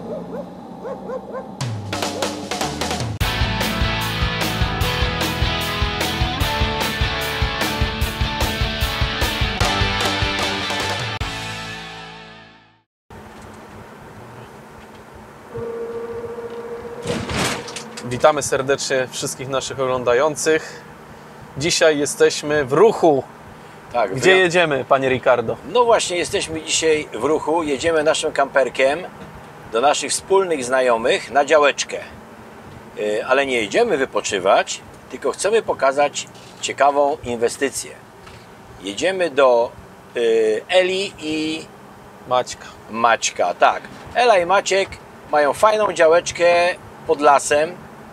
Witamy serdecznie wszystkich naszych oglądających. Dzisiaj jesteśmy w ruchu. Tak, Gdzie jedziemy, panie Ricardo? No właśnie, jesteśmy dzisiaj w ruchu. Jedziemy naszym kamperkiem do naszych wspólnych znajomych na działeczkę. Ale nie jedziemy wypoczywać, tylko chcemy pokazać ciekawą inwestycję. Jedziemy do Eli i Maćka. Tak, Ela i Maciek mają fajną działeczkę pod lasem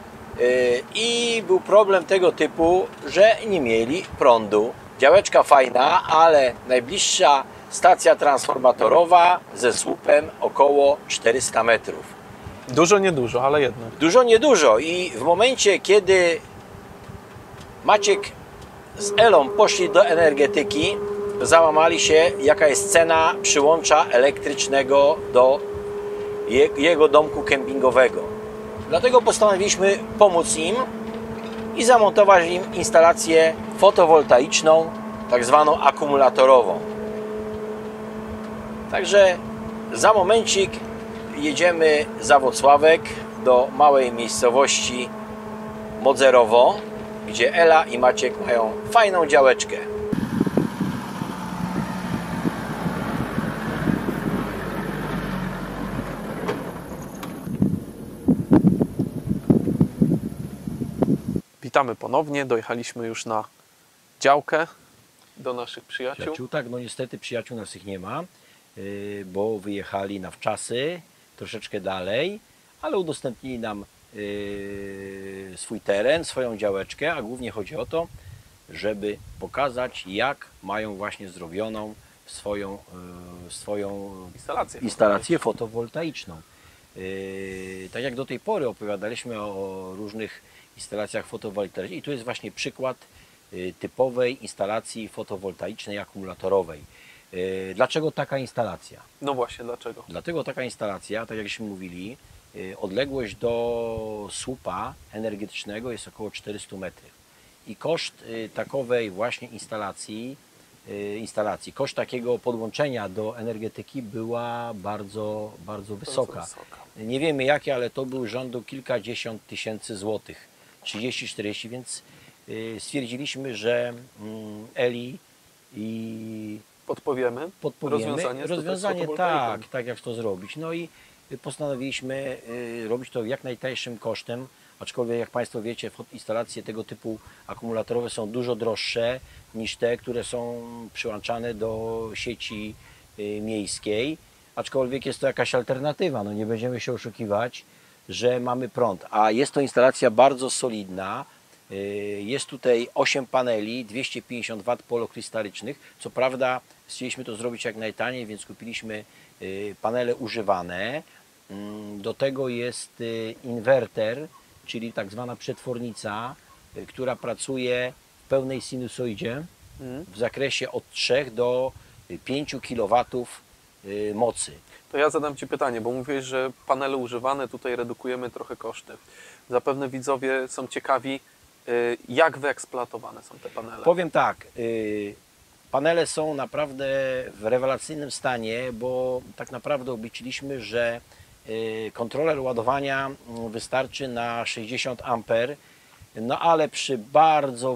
i był problem tego typu, że nie mieli prądu. Działeczka fajna, ale najbliższa stacja transformatorowa ze słupem około 400 metrów. Dużo, niedużo, ale jednak. Dużo, niedużo. I w momencie, kiedy Maciek z Elą poszli do energetyki, załamali się, jaka jest cena przyłącza elektrycznego do jego domku kempingowego. Dlatego postanowiliśmy pomóc im i zamontować im instalację fotowoltaiczną, tak zwaną akumulatorową. Także za momencik jedziemy za Włocławek do małej miejscowości Modzerowo, gdzie Ela i Maciek mają fajną działeczkę. Witamy ponownie. Dojechaliśmy już na działkę do naszych przyjaciół. Tak, no niestety przyjaciół naszych nie ma, bo wyjechali na wczasy, troszeczkę dalej, ale udostępnili nam swój teren, swoją działeczkę, a głównie chodzi o to, żeby pokazać, jak mają właśnie zrobioną swoją instalację fotowoltaiczną. Tak jak do tej pory opowiadaliśmy o różnych instalacjach fotowoltaicznych i tu jest właśnie przykład typowej instalacji fotowoltaicznej akumulatorowej. Dlaczego taka instalacja? No właśnie, dlaczego? Dlatego taka instalacja, tak jakśmy mówili, odległość do słupa energetycznego jest około 400 metrów. I koszt takowej właśnie instalacji, koszt takiego podłączenia do energetyki była bardzo wysoka. Nie wiemy jakie, ale to był rzędu kilkadziesiąt tysięcy złotych, 30-40, więc stwierdziliśmy, że Eli i podpowiemy rozwiązanie tak jak to zrobić. No i postanowiliśmy robić to jak najtańszym kosztem, aczkolwiek jak Państwo wiecie, instalacje tego typu akumulatorowe są dużo droższe niż te, które są przyłączane do sieci miejskiej, aczkolwiek jest to jakaś alternatywa, no nie będziemy się oszukiwać, że mamy prąd, a jest to instalacja bardzo solidna. Jest tutaj 8 paneli, 250 W polokrystalycznych. Co prawda chcieliśmy to zrobić jak najtaniej, więc kupiliśmy panele używane. Do tego jest inwerter, czyli tak zwana przetwornica, która pracuje w pełnej sinusoidzie w zakresie od 3 do 5 kW mocy. To ja zadam Ci pytanie, bo mówiłeś, że panele używane, tutaj redukujemy trochę koszty. Zapewne widzowie są ciekawi, jak wyeksploatowane są te panele. Powiem tak, panele są naprawdę w rewelacyjnym stanie, bo tak naprawdę obliczyliśmy, że kontroler ładowania wystarczy na 60 A, no ale przy bardzo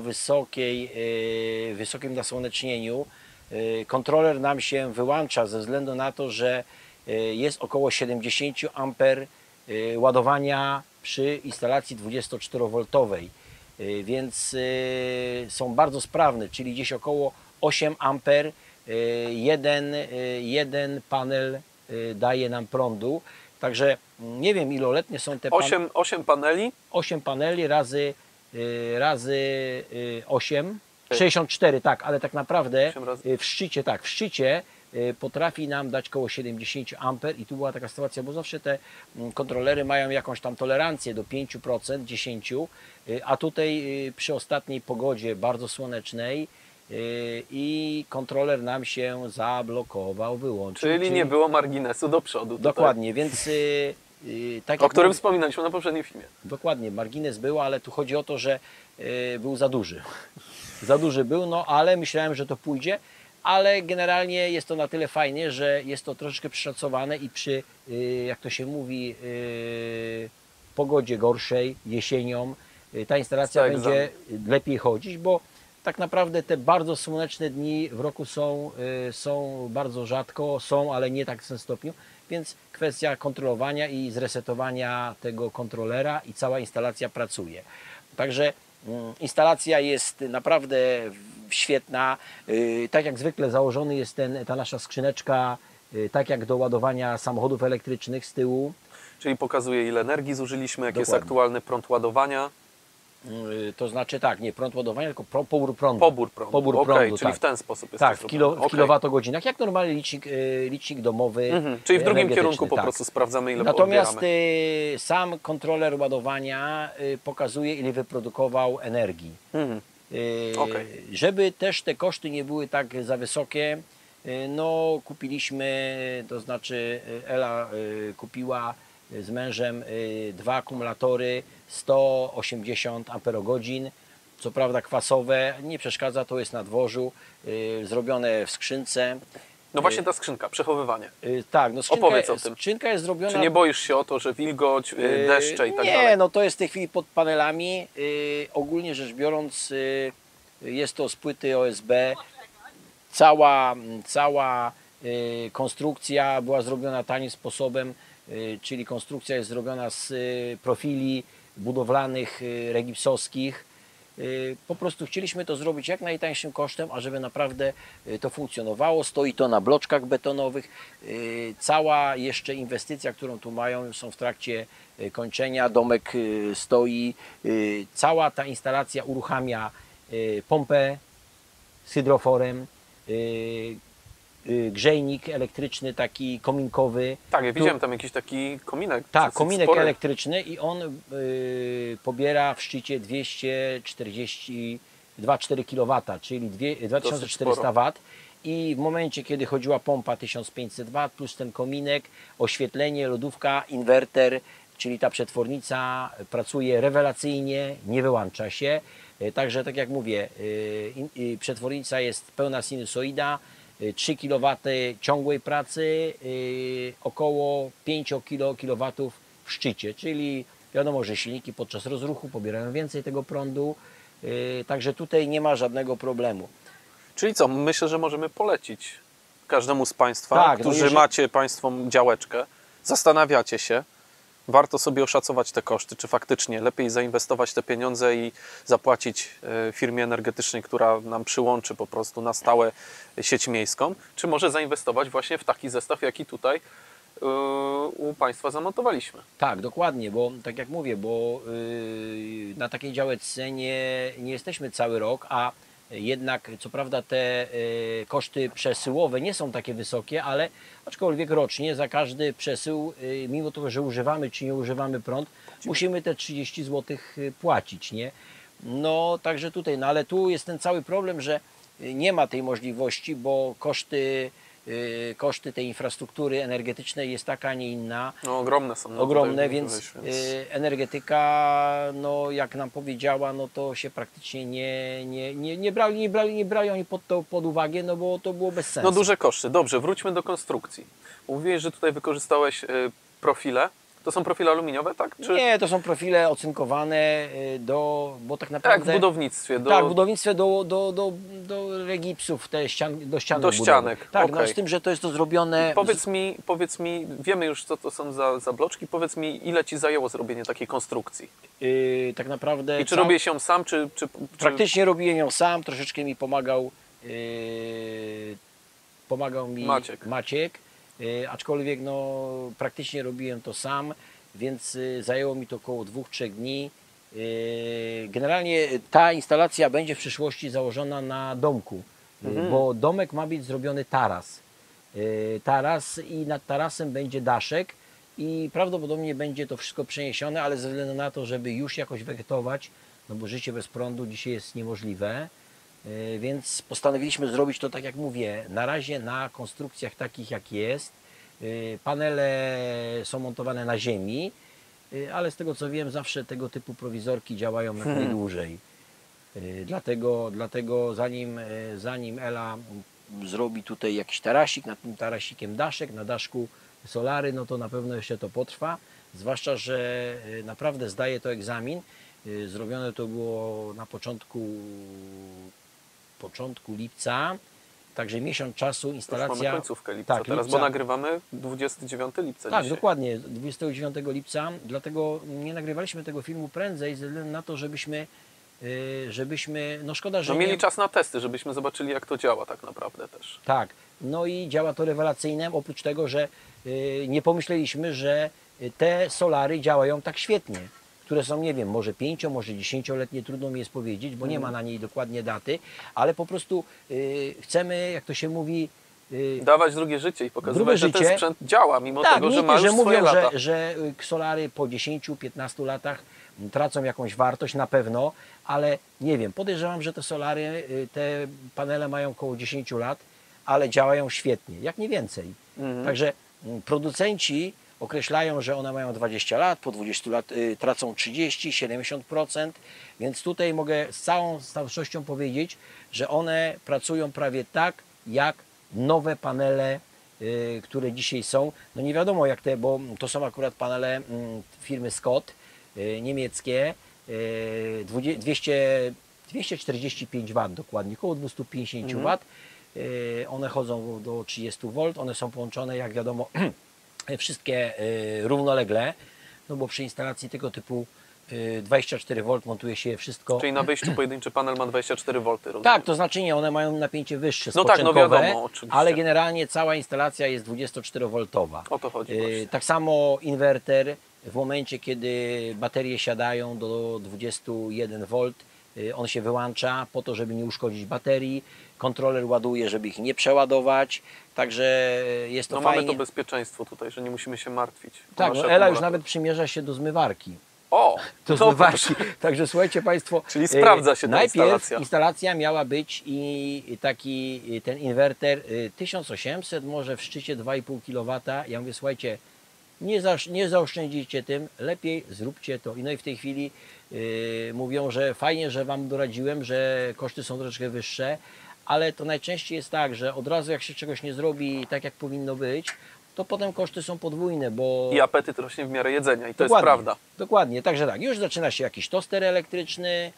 wysokim nasłonecznieniu kontroler nam się wyłącza ze względu na to, że jest około 70 A ładowania przy instalacji 24V, więc są bardzo sprawne, czyli gdzieś około 8 A jeden panel daje nam prądu. Także nie wiem, iloletnie są te 8 paneli? 8 paneli razy 8, 64, tak, ale tak naprawdę w szczycie potrafi nam dać około 70 A i tu była taka sytuacja, bo zawsze te kontrolery mają jakąś tam tolerancję do 5%, 10%, a tutaj przy ostatniej pogodzie bardzo słonecznej i kontroler nam się zablokował, wyłączył. Czyli nie było marginesu do przodu. Dokładnie, więc Tak O jak którym mówię, wspominaliśmy na poprzednim filmie. dokładnie, margines był, ale tu chodzi o to, że był za duży. Za duży był, no ale myślałem, że to pójdzie, ale generalnie jest to na tyle fajnie, że jest to troszeczkę przeszacowane i przy, jak to się mówi, pogodzie gorszej, jesienią, ta instalacja Tak, będzie lepiej chodzić, bo tak naprawdę te bardzo słoneczne dni w roku są bardzo rzadko, ale nie tak w tym stopniu, więc kwestia kontrolowania i zresetowania tego kontrolera i cała instalacja pracuje. Także instalacja jest naprawdę świetna. Tak jak zwykle założony jest ta nasza skrzyneczka, tak jak do ładowania samochodów elektrycznych z tyłu. Czyli pokazuje, ile energii zużyliśmy, jaki jest Dokładnie. aktualny prąd ładowania. To znaczy tak, nie prąd ładowania, tylko pobór prądu. Pobór prądu. Pobór Okej, prądu, czyli tak. w ten sposób jest Tak, to w zrobione. kilowatogodzinach, jak normalny licznik domowy. Czyli w drugim energetyczny, kierunku po tak. prostu sprawdzamy, ile Natomiast odbieramy. sam kontroler ładowania pokazuje, ile wyprodukował energii. Okej. Żeby też te koszty nie były tak za wysokie, no kupiliśmy, to znaczy Ela kupiła z mężem dwa akumulatory 180 amperogodzin. Co prawda kwasowe, nie przeszkadza, to jest na dworzu, zrobione w skrzynce. No właśnie ta skrzynka, przechowywanie. Tak, no Opowiedz o tym. skrzynka jest zrobiona... Czy nie boisz się o to, że wilgoć, deszcze i tak nie, dalej? no to jest w tej chwili pod panelami. Ogólnie rzecz biorąc, jest to z płyty OSB. Cała konstrukcja była zrobiona tanim sposobem, czyli konstrukcja jest zrobiona z profili budowlanych regipsowskich. Po prostu chcieliśmy to zrobić jak najtańszym kosztem, a żeby naprawdę to funkcjonowało. Stoi to na bloczkach betonowych. Cała jeszcze inwestycja, którą tu mają, są w trakcie kończenia. Domek stoi. Cała ta instalacja uruchamia pompę z hydroforem, grzejnik elektryczny taki kominkowy. Tak, ja widziałem tam jakiś taki kominek. Tak, dosyć kominek spory. elektryczny i on pobiera w szczycie 242,4 kW, czyli 2400 W. I w momencie, kiedy chodziła pompa 1500 W plus ten kominek, oświetlenie, lodówka, inwerter, czyli ta przetwornica pracuje rewelacyjnie, nie wyłącza się. Także tak jak mówię, przetwornica jest pełna sinusoida, 3 kW ciągłej pracy, około 5 kW w szczycie, czyli wiadomo, że silniki podczas rozruchu pobierają więcej tego prądu, także tutaj nie ma żadnego problemu. Czyli co, myślę, że możemy polecić każdemu z Państwa, Tak, no którzy jeżeli- macie Państwo działeczkę, zastanawiacie się, warto sobie oszacować te koszty, czy faktycznie lepiej zainwestować te pieniądze i zapłacić firmie energetycznej, która nam przyłączy po prostu na stałe sieć miejską, czy może zainwestować właśnie w taki zestaw, jaki tutaj u Państwa zamontowaliśmy. Tak, dokładnie, bo tak jak mówię, bo na takiej działeczce nie jesteśmy cały rok, a jednak co prawda te koszty przesyłowe nie są takie wysokie, ale aczkolwiek rocznie za każdy przesył, mimo tego, że używamy czy nie używamy prąd, musimy te 30 zł płacić, nie? No także tutaj, no ale tu jest ten cały problem, że nie ma tej możliwości, bo koszty tej infrastruktury energetycznej jest taka, a nie inna. No ogromne są. No Ogromne, tutaj więc mówiłeś, energetyka, no jak nam powiedziała, no to się praktycznie nie brali oni pod uwagę, no bo to było bez sensu. No duże koszty. Dobrze, wróćmy do konstrukcji. Mówiłeś, że tutaj wykorzystałeś profile. To są profile aluminiowe, tak? Czy... Nie, to są profile ocynkowane bo tak naprawdę... Tak, w budownictwie. Tak, w budownictwie do regipsów, do ścianek. Do ścianek, Tak, okej. no z tym, że to jest to zrobione... Powiedz mi, wiemy już, co to są za bloczki, powiedz mi, ile Ci zajęło zrobienie takiej konstrukcji? tak naprawdę... I czy robię się sam, czy... Praktycznie robiłem ją sam, troszeczkę mi pomagał mi Maciek, aczkolwiek no, praktycznie robiłem to sam, więc zajęło mi to około 2-3 dni. Generalnie ta instalacja będzie w przyszłości założona na domku, bo domek ma być zrobiony taras. Taras i nad tarasem będzie daszek i prawdopodobnie będzie to wszystko przeniesione, ale ze względu na to, żeby już jakoś wegetować, no bo życie bez prądu dzisiaj jest niemożliwe, więc postanowiliśmy zrobić to tak jak mówię, na razie na konstrukcjach takich jak jest. Panele są montowane na ziemi, ale z tego co wiem, zawsze tego typu prowizorki działają jak najdłużej. Dlatego zanim Ela zrobi tutaj jakiś tarasik, nad tym tarasikiem daszek, na daszku solary, no to na pewno jeszcze to potrwa. Zwłaszcza, że naprawdę zdaje to egzamin. Zrobione to było na początku lipca, także miesiąc czasu, Już instalacja. mamy końcówkę lipca Tak, teraz, lipca. bo nagrywamy 29 lipca Tak, dzisiaj. dokładnie, 29 lipca, dlatego nie nagrywaliśmy tego filmu prędzej, ze względu na to, żebyśmy no szkoda, że No mieli nie... czas na testy, żebyśmy zobaczyli, jak to działa tak naprawdę też. Tak, no i działa to rewelacyjnie, oprócz tego, że nie pomyśleliśmy, że te solary działają tak świetnie, które są, nie wiem, może 5, może 10-letnie, trudno mi jest powiedzieć, bo nie ma na niej dokładnie daty, ale po prostu chcemy, jak to się mówi, Dawać drugie życie i pokazywać, drugie że ten życie. sprzęt działa, mimo tak, tego, że mity, ma już że swoje mówią, lata. że solary po 10-15 latach tracą jakąś wartość na pewno, ale nie wiem, podejrzewam, że te solary, te panele mają około 10 lat, ale działają świetnie, jak nie więcej. Także producenci określają, że one mają 20 lat, po 20 lat tracą 30-70%, więc tutaj mogę z całą stanowczością powiedzieć, że one pracują prawie tak, jak nowe panele, które dzisiaj są. No nie wiadomo jak te, bo to są akurat panele firmy Scott, niemieckie, 245 W dokładnie, około 250 W. One chodzą do 30 V, one są połączone, jak wiadomo, wszystkie równolegle, no bo przy instalacji tego typu 24 V montuje się wszystko. Czyli na wyjściu pojedynczy panel ma 24 V. Rozumiem. Tak, to znaczy nie, one mają napięcie wyższe, No tak, no spoczynkowe, wiadomo, oczywiście. ale generalnie cała instalacja jest 24V. O to chodzi właśnie. Tak samo inwerter, w momencie kiedy baterie siadają do 21 V, on się wyłącza po to, żeby nie uszkodzić baterii. Kontroler ładuje, żeby ich nie przeładować, także jest to No fajnie. mamy to bezpieczeństwo tutaj, że nie musimy się martwić. o Tak, nasze no Ela już akumulatory. nawet przymierza się do zmywarki. O! Do no zmywarki. proszę. Także słuchajcie Państwo. Czyli sprawdza się ta najpierw instalacja. instalacja miała być i ten inwerter 1800, może w szczycie 2,5 kW. Ja mówię, słuchajcie, nie zaoszczędzicie tym, lepiej zróbcie to. No i w tej chwili mówią, że fajnie, że Wam doradziłem, że koszty są troszeczkę wyższe, ale to najczęściej jest tak, że od razu jak się czegoś nie zrobi tak jak powinno być, to potem koszty są podwójne, bo... I apetyt rośnie w miarę jedzenia i to jest Dokładnie, prawda. Dokładnie, także tak, już zaczyna się jakiś toster elektryczny,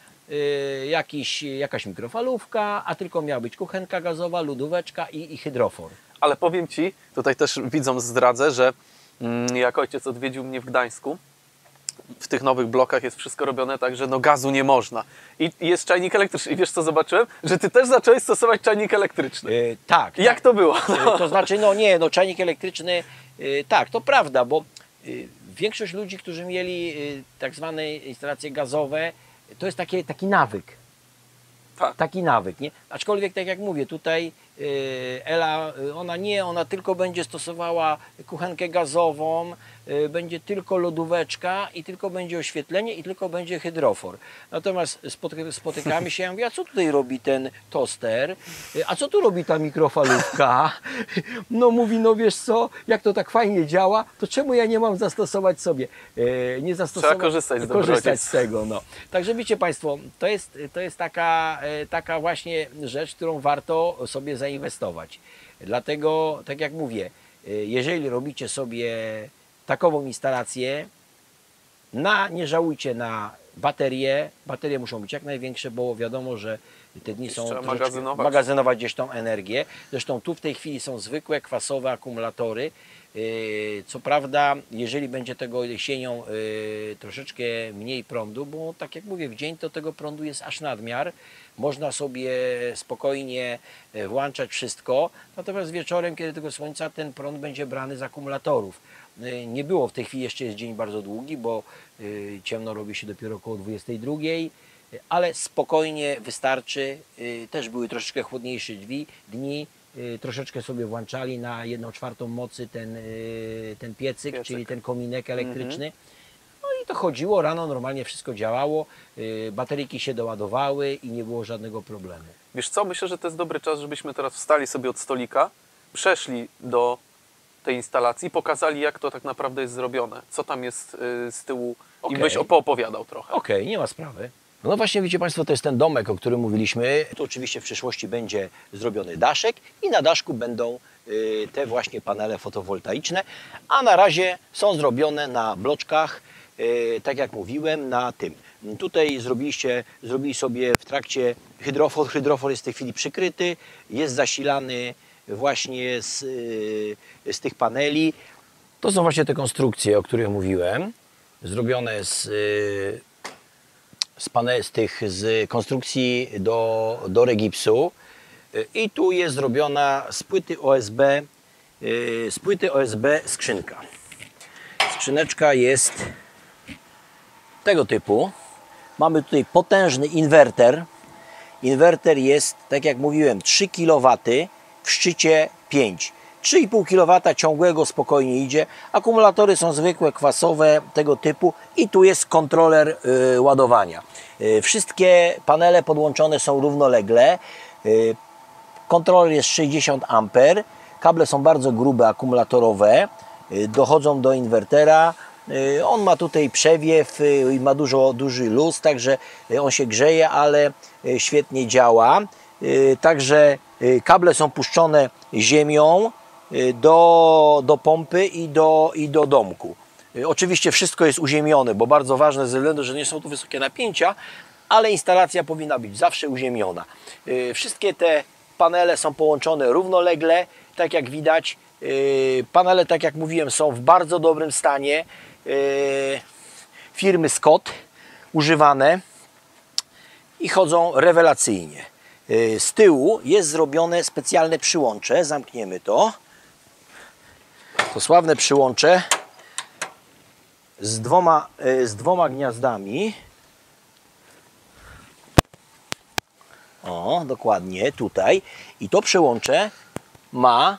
jakaś mikrofalówka, a tylko miała być kuchenka gazowa, lodóweczka i hydrofor. Ale powiem Ci, tutaj też widzom zdradzę, że jak ojciec odwiedził mnie w Gdańsku, w tych nowych blokach jest wszystko robione tak, że no gazu nie można. I jest czajnik elektryczny. I wiesz co zobaczyłem? Że Ty też zacząłeś stosować czajnik elektryczny. Tak. Jak tak. to było? To znaczy, czajnik elektryczny, tak, to prawda, bo większość ludzi, którzy mieli tak zwane instalacje gazowe, to jest taki nawyk. Tak. Taki nawyk, nie? Aczkolwiek, tak jak mówię, tutaj Ela, ona tylko będzie stosowała kuchenkę gazową, będzie tylko lodóweczka i tylko będzie oświetlenie i tylko będzie hydrofor. Natomiast spotykamy się, ja mówię, a co tutaj robi ten toster? A co tu robi ta mikrofalówka? No mówi, no wiesz co, jak to tak fajnie działa, to czemu ja nie mam zastosować sobie? Nie zastosować, Trzeba korzystać z korzystać dobrodziejstw. z tego. No. Także wiecie Państwo, to jest taka właśnie rzecz, którą warto sobie zainwestować. Dlatego, tak jak mówię, jeżeli robicie sobie takową instalację, nie żałujcie na baterie. Baterie muszą być jak największe, bo wiadomo, że te dni są Trzeba troszeczkę magazynować gdzieś tą energię. Zresztą tu w tej chwili są zwykłe, kwasowe akumulatory. Co prawda, jeżeli będzie tego jesienią troszeczkę mniej prądu, bo tak jak mówię, w dzień to tego prądu jest aż nadmiar, można sobie spokojnie włączać wszystko, natomiast wieczorem, kiedy tego słońca, ten prąd będzie brany z akumulatorów. Nie było, w tej chwili jeszcze jest dzień bardzo długi, bo ciemno robi się dopiero około 22, ale spokojnie wystarczy. Też były troszeczkę chłodniejsze dni. Troszeczkę sobie włączali na 1/4 mocy ten piecyk, czyli ten kominek elektryczny. No i to chodziło, rano normalnie wszystko działało, bateryjki się doładowały i nie było żadnego problemu. Wiesz co, myślę, że to jest dobry czas, żebyśmy teraz wstali sobie od stolika, przeszli do tej instalacji, pokazali, jak to tak naprawdę jest zrobione, co tam jest z tyłu i Okej. byś poopowiadał trochę. Okej, nie ma sprawy. No właśnie, wiecie Państwo, to jest ten domek, o którym mówiliśmy. Tu oczywiście w przyszłości będzie zrobiony daszek i na daszku będą te właśnie panele fotowoltaiczne, a na razie są zrobione na bloczkach, tak jak mówiłem, na tym. Tutaj zrobili sobie w trakcie hydrofor. Hydrofor jest w tej chwili przykryty, jest zasilany właśnie z tych paneli. To są właśnie te konstrukcje, o których mówiłem, zrobione z konstrukcji do regipsu i tu jest zrobiona z płyty OSB skrzynka. Skrzyneczka jest tego typu. Mamy tutaj potężny inwerter. Inwerter jest, tak jak mówiłem, 3 kW, w szczycie 5. 3,5 kW ciągłego spokojnie idzie. Akumulatory są zwykłe, kwasowe, tego typu i tu jest kontroler ładowania. Wszystkie panele podłączone są równolegle. Kontroler jest 60 A. Kable są bardzo grube, akumulatorowe. Dochodzą do inwertera. On ma tutaj przewiew i ma duży luz, także on się grzeje, ale świetnie działa. Także kable są puszczone ziemią do pompy i do domku. Oczywiście wszystko jest uziemione, bo bardzo ważne ze względu, że nie są tu wysokie napięcia, ale instalacja powinna być zawsze uziemiona. Wszystkie te panele są połączone równolegle, tak jak widać. Panele, tak jak mówiłem, są w bardzo dobrym stanie. Firmy Scott używane i chodzą rewelacyjnie. Z tyłu jest zrobione specjalne przyłącze, zamkniemy to. To sławne przyłącze z dwoma gniazdami. O, dokładnie tutaj. I to przyłącze ma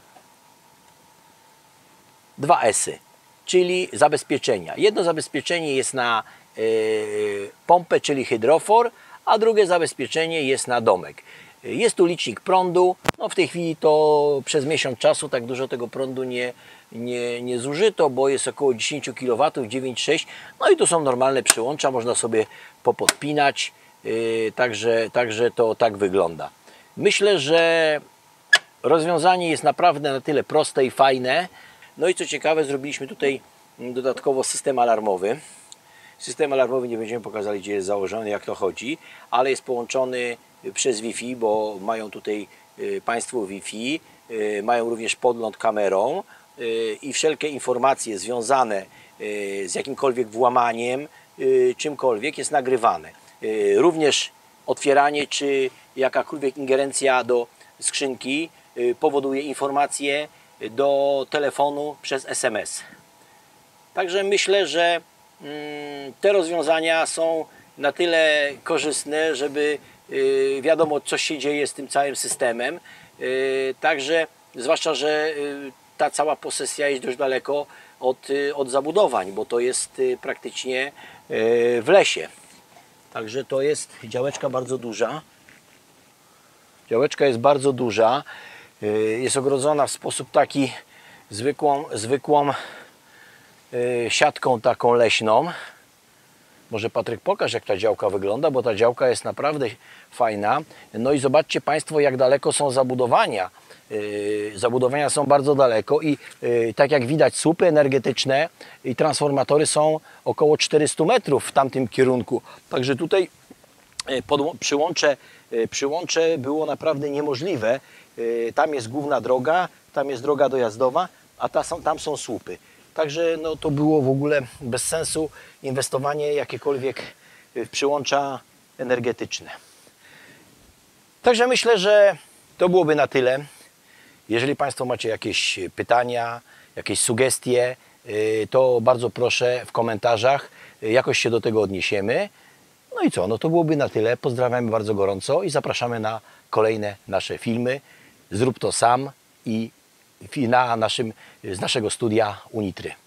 2 S-y, czyli zabezpieczenia. Jedno zabezpieczenie jest na pompę, czyli hydrofor, a drugie zabezpieczenie jest na domek. Jest tu licznik prądu. No w tej chwili to przez miesiąc czasu tak dużo tego prądu nie zużyto, bo jest około 10 kW, 9,6. No i tu są normalne przyłącza, można sobie popodpinać. Także to tak wygląda. Myślę, że rozwiązanie jest naprawdę na tyle proste i fajne. No i co ciekawe, zrobiliśmy tutaj dodatkowo system alarmowy. System alarmowy nie będziemy pokazali, gdzie jest założony, jak to chodzi, ale jest połączony przez Wi-Fi, bo mają tutaj Państwo Wi-Fi, mają również podgląd kamerą i wszelkie informacje związane z jakimkolwiek włamaniem, czymkolwiek jest nagrywane. Również otwieranie czy jakakolwiek ingerencja do skrzynki powoduje informacje do telefonu przez SMS. Także myślę, że te rozwiązania są na tyle korzystne, żeby wiadomo, co się dzieje z tym całym systemem. Także zwłaszcza, że ta cała posesja jest dość daleko od zabudowań, bo to jest praktycznie w lesie. Także to jest działeczka bardzo duża. Działeczka jest bardzo duża. Jest ogrodzona w sposób taki zwykłą siatką taką leśną. Może Patryk pokaż, jak ta działka wygląda, bo ta działka jest naprawdę fajna. No i zobaczcie Państwo, jak daleko są zabudowania. Zabudowania są bardzo daleko i tak jak widać, słupy energetyczne i transformatory są około 400 metrów w tamtym kierunku. Także tutaj przyłącze było naprawdę niemożliwe. Tam jest główna droga, tam jest droga dojazdowa, a tam są słupy. Także no, to było w ogóle bez sensu inwestowanie jakiekolwiek w przyłącza energetyczne. Także myślę, że to byłoby na tyle. Jeżeli Państwo macie jakieś pytania, jakieś sugestie, to bardzo proszę w komentarzach. Jakoś się do tego odniesiemy. No i co? No to byłoby na tyle. Pozdrawiamy bardzo gorąco i zapraszamy na kolejne nasze filmy. Zrób to sam i z naszego studia Unitry.